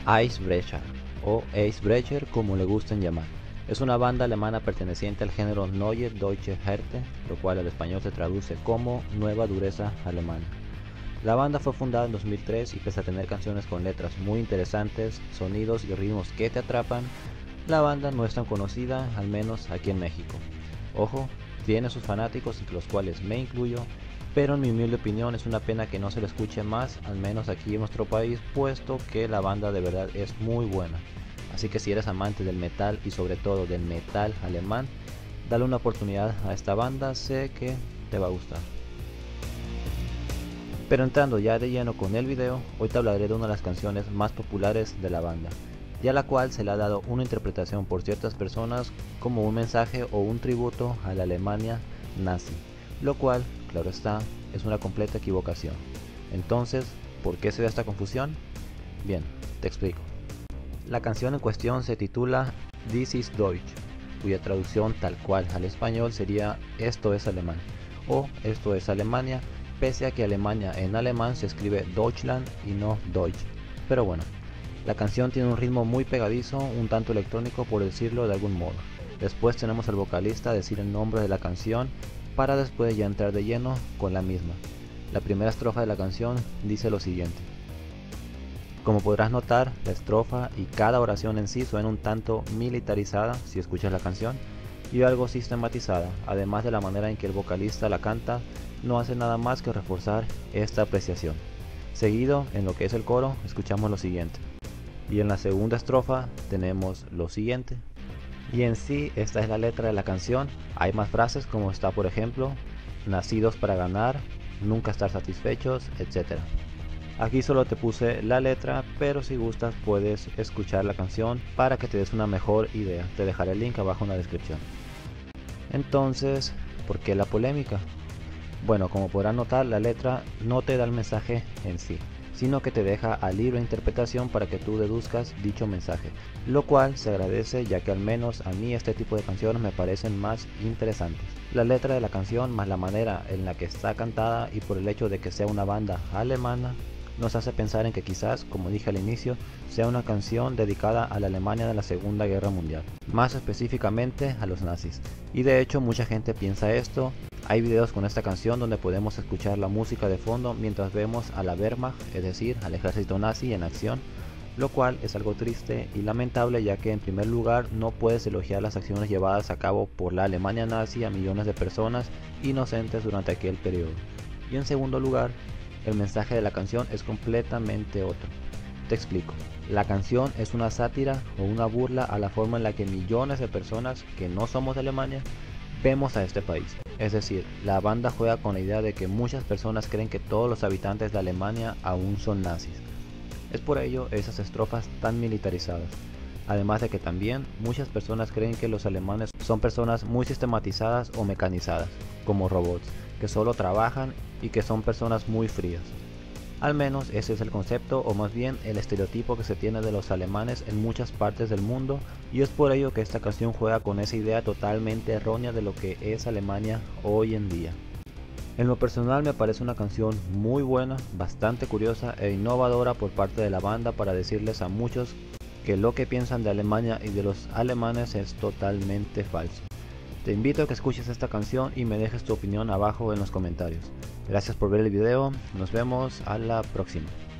Icebrecher o Icebrecher como le gusten llamar. Es una banda alemana perteneciente al género Neue Deutsche Härte, lo cual al español se traduce como Nueva Dureza Alemana. La banda fue fundada en 2003 y pese a tener canciones con letras muy interesantes, sonidos y ritmos que te atrapan, la banda no es tan conocida, al menos aquí en México. Ojo, tiene sus fanáticos entre los cuales me incluyo, pero en mi humilde opinión es una pena que no se le escuche más, al menos aquí en nuestro país, puesto que la banda de verdad es muy buena. Así que si eres amante del metal y sobre todo del metal alemán, dale una oportunidad a esta banda, sé que te va a gustar. Pero entrando ya de lleno con el video, hoy te hablaré de una de las canciones más populares de la banda, y a la cual se le ha dado una interpretación por ciertas personas como un mensaje o un tributo a la Alemania nazi, lo cual, claro está, es una completa equivocación. Entonces, ¿por qué se da esta confusión? Bien, te explico. La canción en cuestión se titula This is Deutsch, cuya traducción tal cual al español sería Esto es alemán o Esto es Alemania, pese a que Alemania en alemán se escribe Deutschland y no Deutsch. Pero bueno, la canción tiene un ritmo muy pegadizo, un tanto electrónico por decirlo de algún modo. Después tenemos al vocalista decir el nombre de la canción para después ya entrar de lleno con la misma. La primera estrofa de la canción dice lo siguiente. Como podrás notar, la estrofa y cada oración en sí suena un tanto militarizada si escuchas la canción y algo sistematizada, además de la manera en que el vocalista la canta, no hace nada más que reforzar esta apreciación. Seguido, en lo que es el coro, escuchamos lo siguiente. Y en la segunda estrofa tenemos lo siguiente. Y en sí, esta es la letra de la canción. Hay más frases como está por ejemplo, nacidos para ganar, nunca estar satisfechos, etc. Aquí solo te puse la letra, pero si gustas puedes escuchar la canción para que te des una mejor idea. Te dejaré el link abajo en la descripción. Entonces, ¿por qué la polémica? Bueno, como podrás notar, la letra no te da el mensaje en sí, sino que te deja a libre interpretación para que tú deduzcas dicho mensaje, lo cual se agradece ya que al menos a mí este tipo de canciones me parecen más interesantes. La letra de la canción más la manera en la que está cantada y por el hecho de que sea una banda alemana, nos hace pensar en que quizás, como dije al inicio, sea una canción dedicada a la Alemania de la Segunda Guerra Mundial, más específicamente a los nazis. Y de hecho mucha gente piensa esto. Hay videos con esta canción donde podemos escuchar la música de fondo mientras vemos a la Wehrmacht, es decir, al ejército nazi en acción, lo cual es algo triste y lamentable ya que en primer lugar no puedes elogiar las acciones llevadas a cabo por la Alemania nazi a millones de personas inocentes durante aquel periodo. Y en segundo lugar, el mensaje de la canción es completamente otro. Te explico. La canción es una sátira o una burla a la forma en la que millones de personas que no somos de Alemania vemos a este país. Es decir, la banda juega con la idea de que muchas personas creen que todos los habitantes de Alemania aún son nazis. Es por ello esas estrofas tan militarizadas. Además de que también muchas personas creen que los alemanes son personas muy sistematizadas o mecanizadas, como robots, que solo trabajan y que son personas muy frías. Al menos ese es el concepto o más bien el estereotipo que se tiene de los alemanes en muchas partes del mundo y es por ello que esta canción juega con esa idea totalmente errónea de lo que es Alemania hoy en día. En lo personal me parece una canción muy buena, bastante curiosa e innovadora por parte de la banda para decirles a muchos que lo que piensan de Alemania y de los alemanes es totalmente falso. Te invito a que escuches esta canción y me dejes tu opinión abajo en los comentarios. Gracias por ver el video, nos vemos a la próxima.